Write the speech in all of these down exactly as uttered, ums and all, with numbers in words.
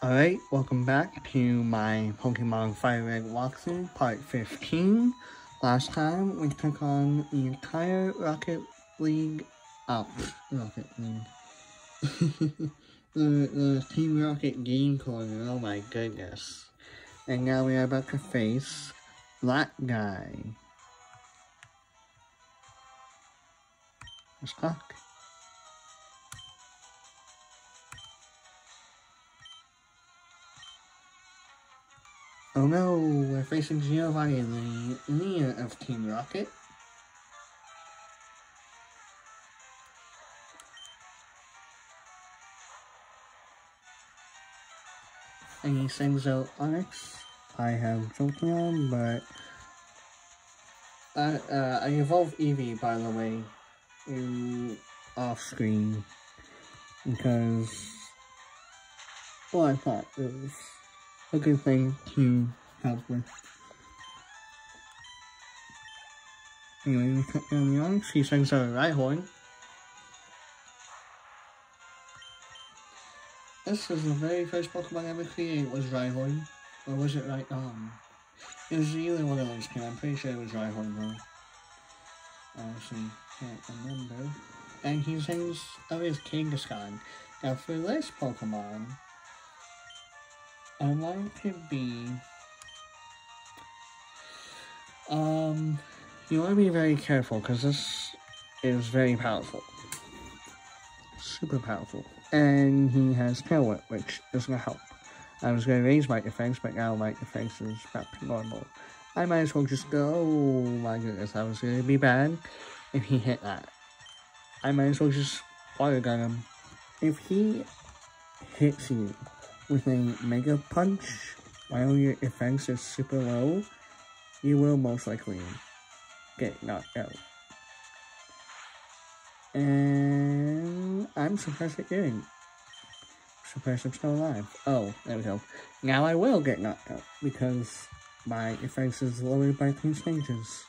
Alright, welcome back to my Pokemon Fire Red walkthrough, part fifteen. Last time, we took on the entire Rocket League, oh, Rocket League, the, the Team Rocket game corner, oh my goodness. And now we are about to face that guy. Let's talk. Oh no, we're facing Giovanni, the leader of Team Rocket. And he sends out Onyx. I have Jolteon, but uh, uh, I evolved Eevee, by the way, in off screen because, well, I thought it was a good thing to help with. Anyway, we cut down the Onyx. He sends out a Rhyhorn. This is the very first Pokemon ever created was Rhyhorn. Or was it right um it was either one of those two. I'm pretty sure it was Rhyhorn though. I actually can't remember. And he sends out his Kangaskhan. Now for this Pokemon, I want to be um you want to be very careful because this is very powerful. Super powerful. And he has Tail Whip, which is going to help. I was going to raise my defense, but now my defense is back to normal. I might as well just go. Oh my goodness, that was going to be bad if he hit that. I might as well just water gun him. If he hits you with a Mega Punch while your defense is super low, you will most likely get knocked out. And I'm surprised it didn't. Surprised I'm still alive. Oh, there we go. Now I will get knocked out because my defense is lowered by two stages.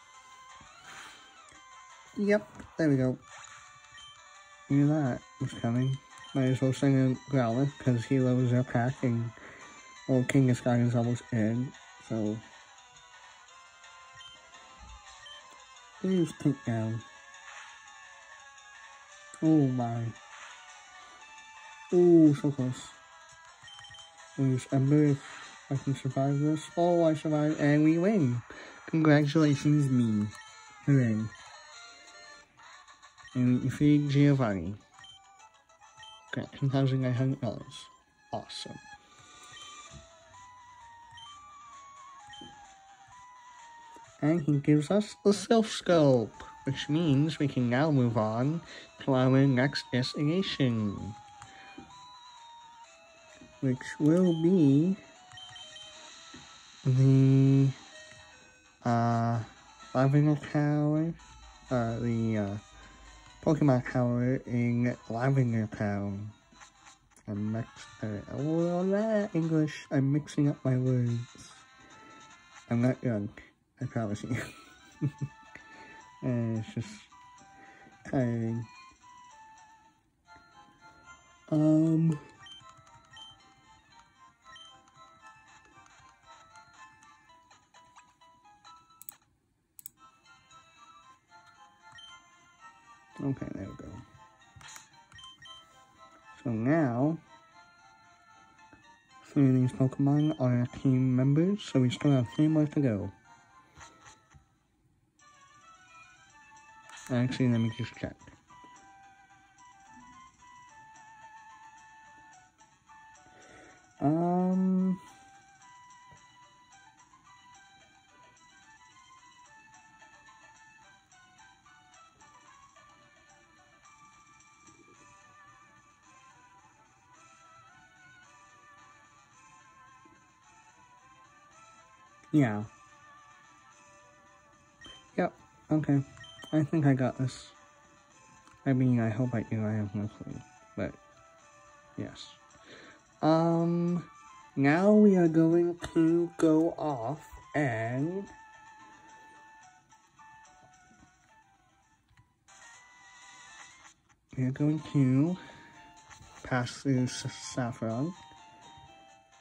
Yep, there we go. Knew that was coming. Might as well send a Growlithe because he lowers our pack and old Kangaskhan is almost dead. So please take down. Oh my. Oh, so close. There's Ember if I can survive this. Oh, I survived and we win. Congratulations, me. Hooray. And we defeated Giovanni. Got ten thousand nine hundred dollars. Awesome. And he gives us the Silph Scope, which means we can now move on to our next destination, which will be the uh, Lavender Tower, uh, the uh, Pokemon Tower in Lavender Town. I'm mix uh, oh, that English, I'm mixing up my words. I'm not young, I promise you. And it's just tiring. Um. Okay, there we go. So now, three of these Pokemon are our team members, so we still have three more to go. Actually, let me just check. Um... Yeah. Yep, okay. I think I got this. I mean, I hope I do, I have no clue. But, yes. Um, now we are going to go off and we are going to pass through Saffron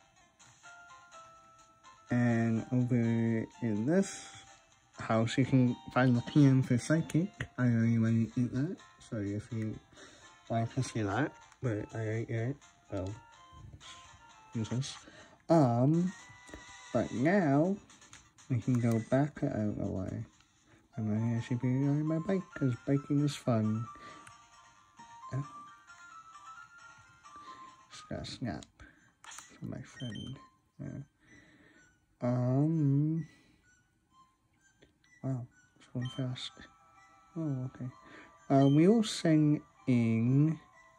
And over in this house, you can find the P M for Psychic. I already went to eat that, so if you want to see that, but I ate it, oh, useless. Um, but now, we can go back out of the way. I'm gonna actually be riding my bike, because biking is fun. Oh. Just got a snap from my friend. Yeah. Um, wow, it's going fast. Oh, okay. Uh, we will sing in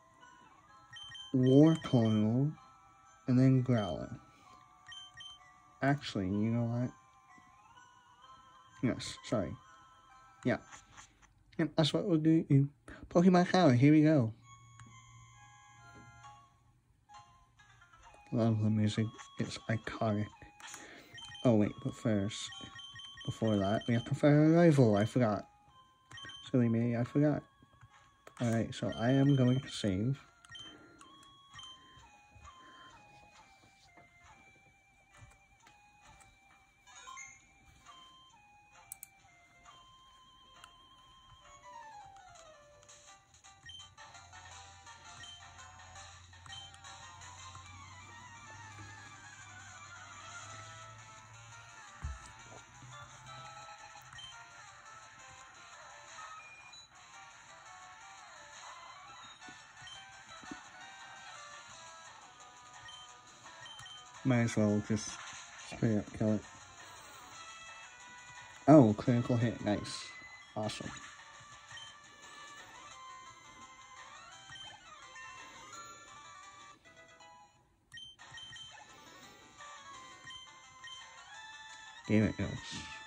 War Coil and then Growler. Actually, you know what? Yes, sorry. Yeah. Yep, that's what we'll do. Pokemon Tower, here we go. Love the music, it's iconic. Oh wait, but first, before that, we have to find a rival, I forgot. Silly me, I forgot. Alright, so I am going to save. Might as well just straight up kill it. Oh, critical hit, nice. Awesome. Damn it goes.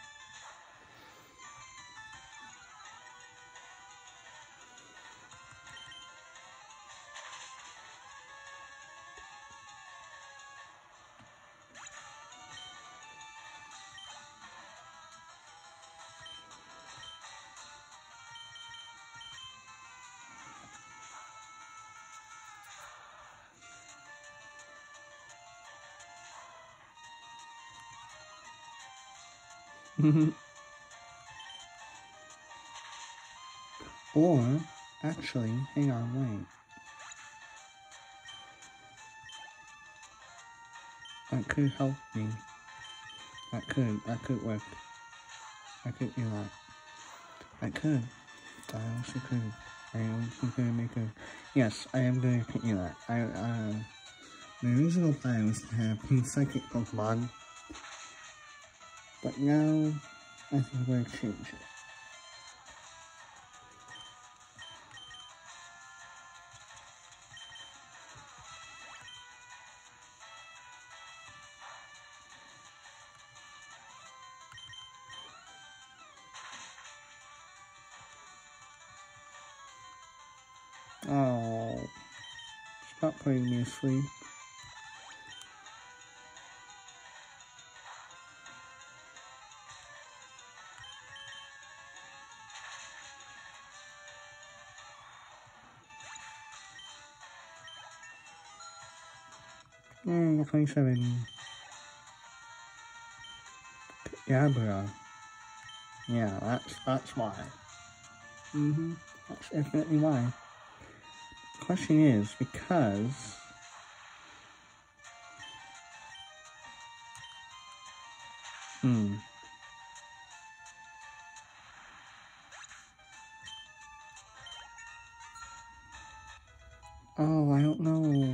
Or, actually, hang on, wait. That could help me. That could, that could work. I could do that. I could. I also could. I also could make a... Yes, I am going to pick you that. I, uh... My original plan was to have two psychic Pokemon. But now, I think we're going to change it. Oh, stop putting me asleep. Hmm, twenty-seven. Yeah, bro. Yeah, that's, that's why. Mm-hmm, that's definitely why. The question is, because... Hmm. Oh, I don't know.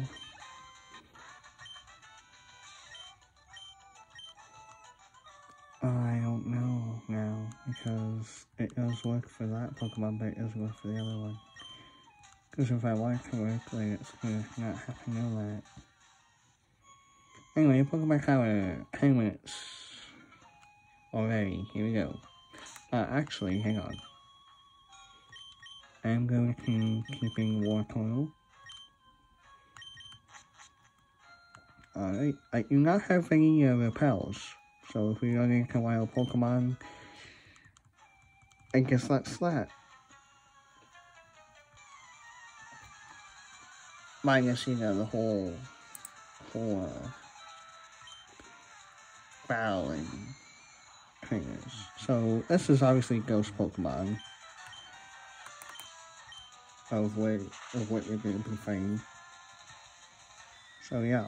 I don't know now, because it does work for that Pokemon, but it doesn't work for the other one. Because if I want it to work, like, it's gonna not have to know that. Anyway, Pokemon Tower, ten minutes already. Here we go. Uh, actually, hang on. I'm going to keeping War Coil. Alright, I do not have any uh, repels, so if we run into wild Pokemon, I guess that's that. Minus, you know, the whole, whole, uh, battling trainers. So this is obviously Ghost Pokemon of what of what you're going to be fighting. So yeah.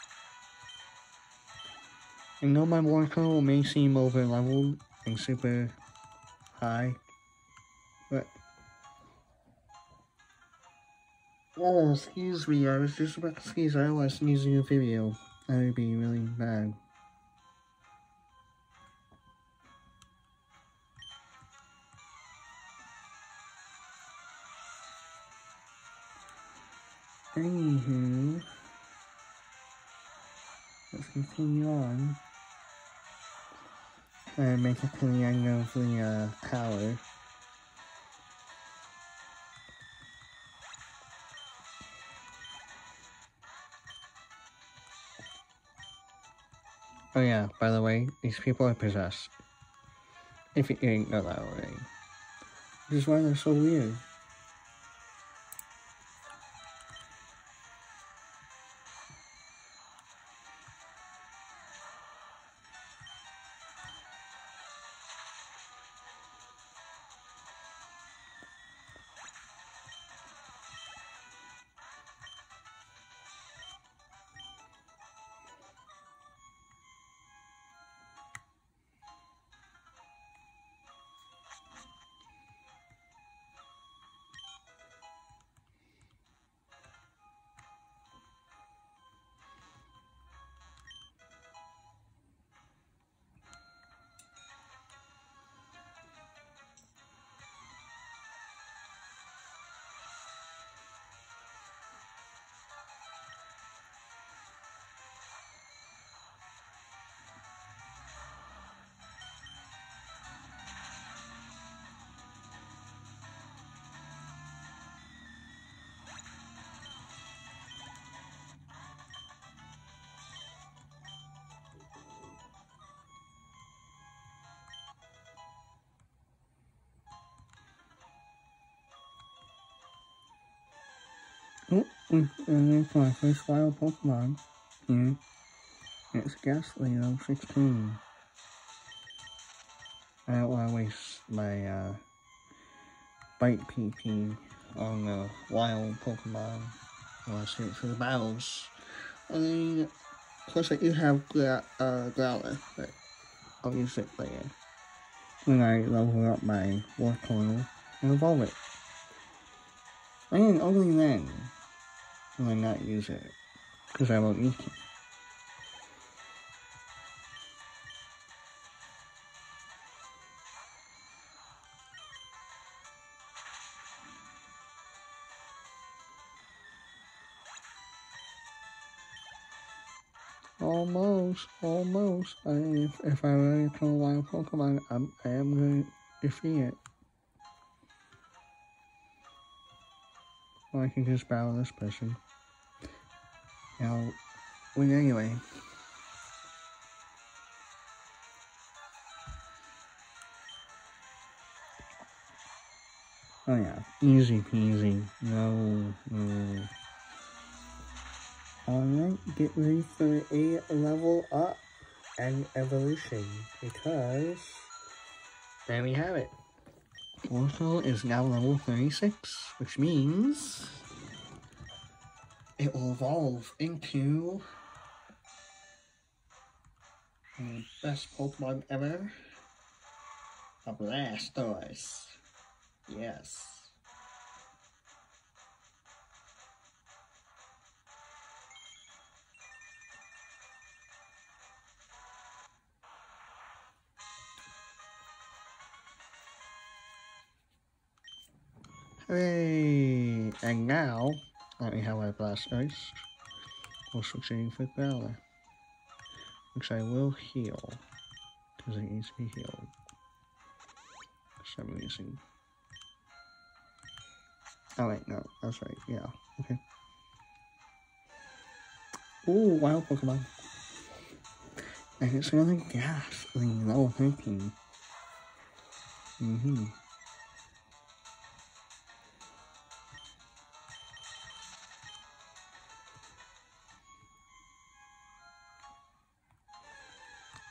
I know my Warco may seem over leveled and super high, but oh, excuse me, I was just about to sneeze. I was sneezing a video. That would be really bad. Anywho, let's continue on. And make it to the end of the uh, tower. Oh yeah, by the way, these people are possessed. If you didn't know that already. Which is why they're so weird. Oh, and it's my first wild Pokemon. Here. It's Ghastly level sixteen. I don't want to waste my uh, Bite P P on the wild Pokemon. I want to save it for the battles. I mean, of course I do have Gra uh, Growler, but I'll use it later. When I level up my Wartortle and evolve it. And only then will I not use it, because I won't need to. Almost, almost. I, if, if I run into a wild Pokemon, I'm, I am going to defeat it. Or I can just battle this person. Now, win anyway. Oh yeah, easy peasy. No, no. Alright, get ready for a level up and evolution, because there we have it. Wartortle is now level thirty-six, which means it will evolve into the best Pokemon ever, a Blastoise. Yes. Hooray! And now, let me have my Blastoise. We're switching for Growler, which I will heal, because it needs to be healed for some reason. Oh wait, no, that's right, yeah, okay. Ooh, wild Pokemon. And it's another Ghastly, level thirteen. Mm-hmm.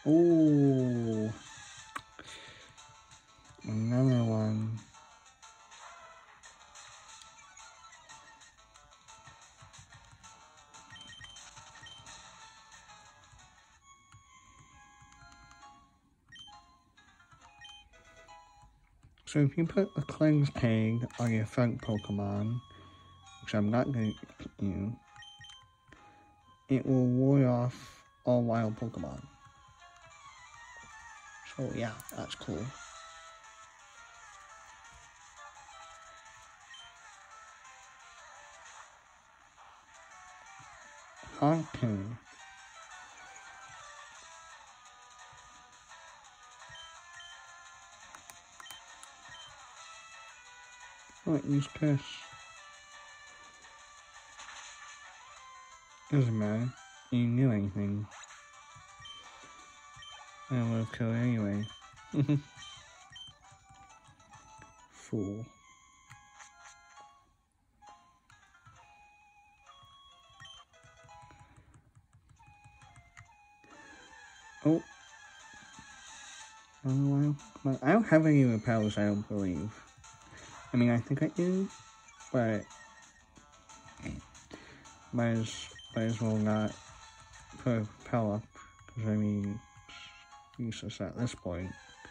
Oh, another one. So if you put a cleanse tag on your front Pokemon, which I'm not going to do, it will ward off all wild Pokemon. So yeah, that's cool. Haunter. What, use Curse? Doesn't matter. You knew anything. I would have killed anyway. Fool. Oh. Oh, well, I don't have any repels, I don't believe. I mean, I think I do, but might as, might as well not put a repel up, because I mean, it's useless at this point.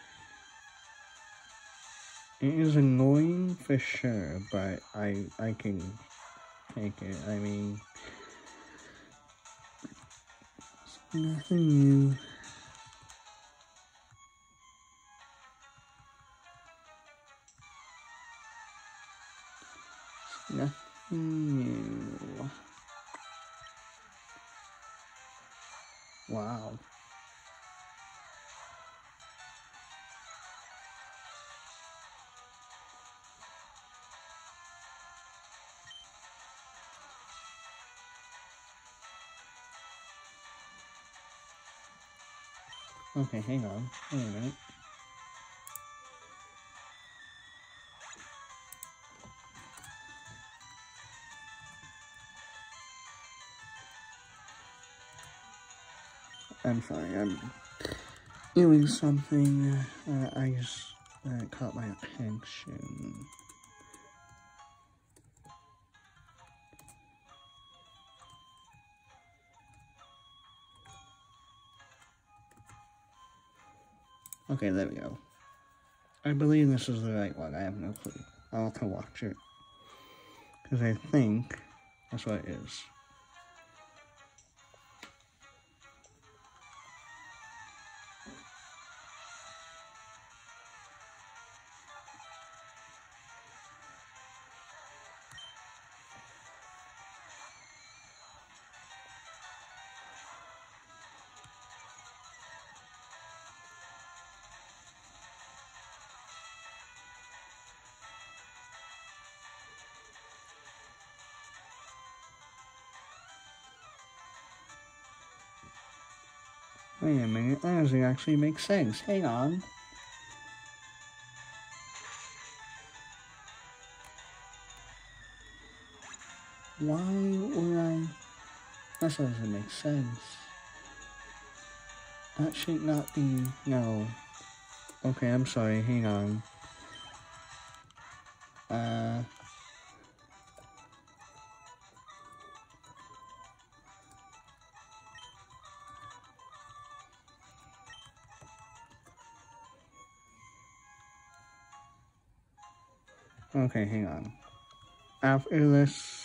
It is annoying for sure, but I, I can take it. I mean, it's nothing new. Nothing new. Wow. Okay, hang on. Wait a minute. I'm sorry, I'm doing something uh, I just uh, caught my attention. Okay, there we go. I believe this is the right one. I have no clue. I'll have to watch it. Because I think that's what it is. Wait a minute, that doesn't actually make sense. Hang on. Why would I... That doesn't make sense. That should not be... No. Okay, I'm sorry, hang on. Uh... Okay, hang on. After this,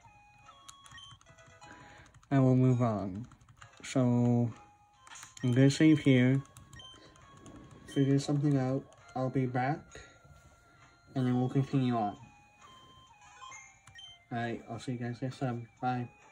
I will move on. So, I'm gonna save here, figure something out, I'll be back, and then we'll continue on. Alright, I'll see you guys next time. Bye.